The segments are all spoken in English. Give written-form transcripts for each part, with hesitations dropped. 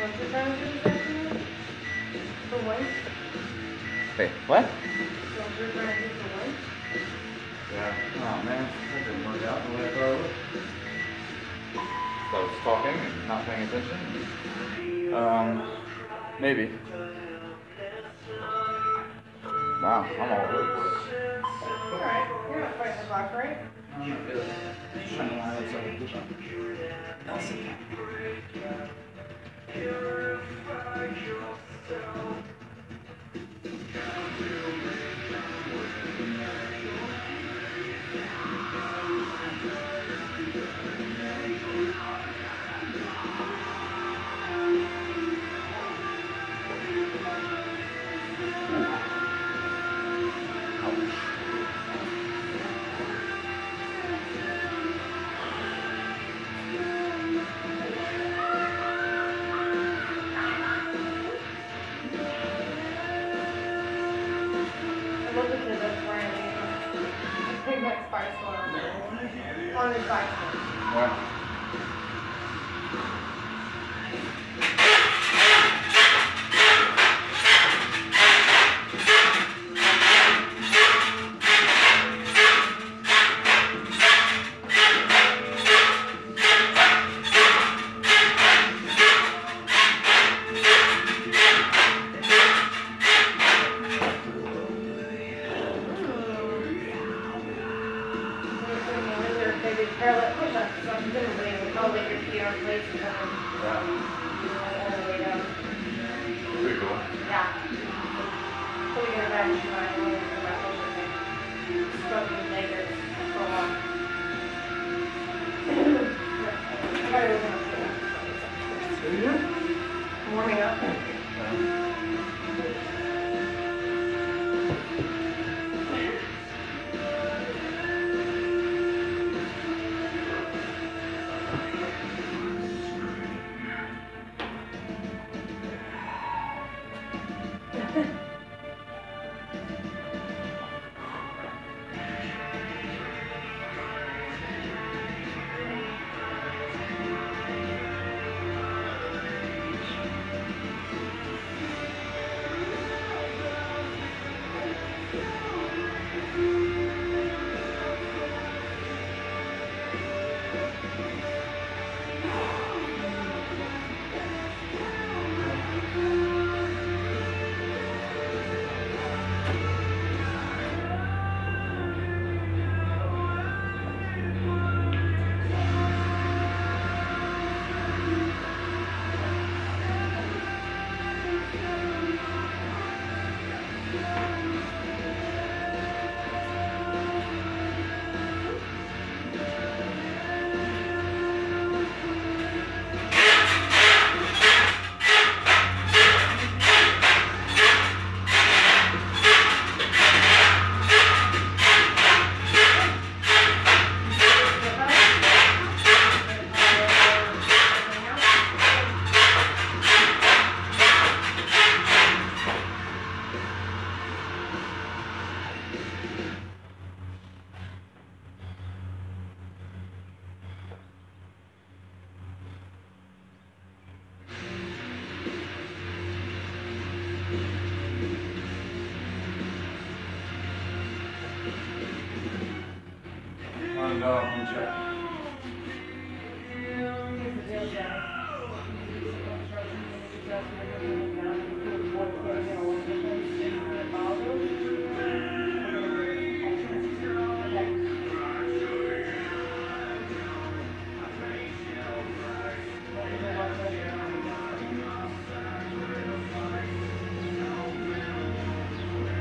what you're trying to do this afternoon? For weight? Wait, what? So what you're trying to do for weight? Yeah. Oh man, that didn't work out the way I thought it would. So I was talking and not paying attention. Maybe. Wow, I'm all over the place. Alright, you're not fighting the clock, right? I'm not really. Just trying to line up so I can do something. That's it. I love the kid that's wearing a big like spice on his bicycle. What? Parallel push-ups, so I'm doing it. Elevate your feet on plates and then all the way down. Pretty cool. Yeah. So we get a back to my own thing. Struggling later for a while. I gotta go down. Warming up.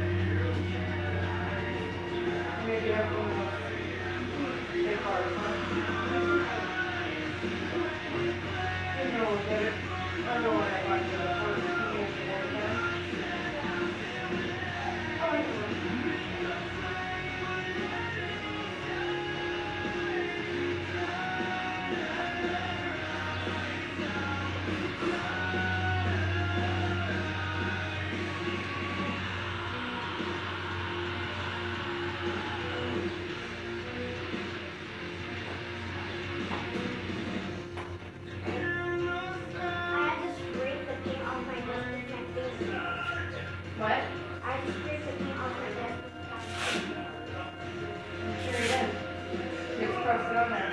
Maybe everyone will take part. Trust it on there.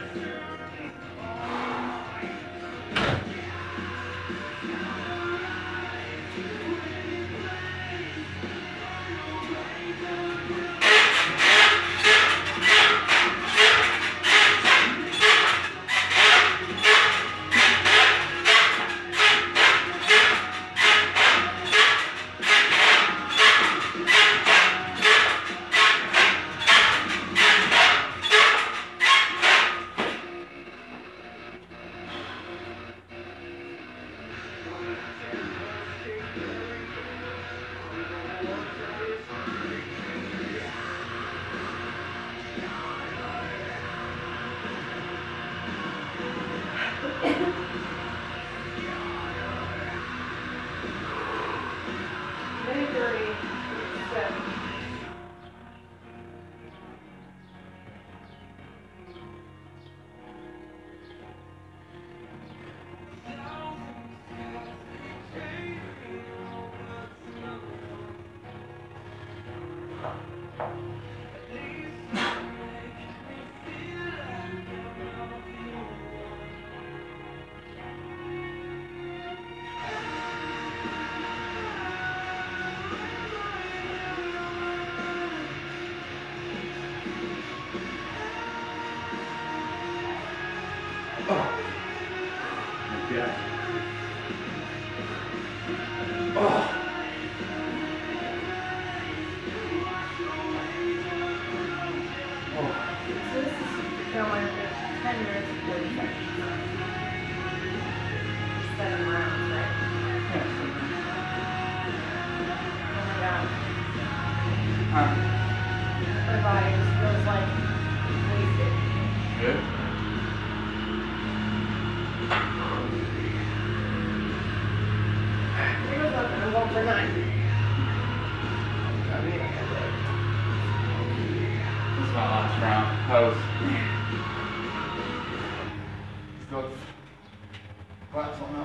My body just feels like wasted. Good. It was nothing. I'm going for 9. This is my last round. Pose. Let's go. Flaps on that.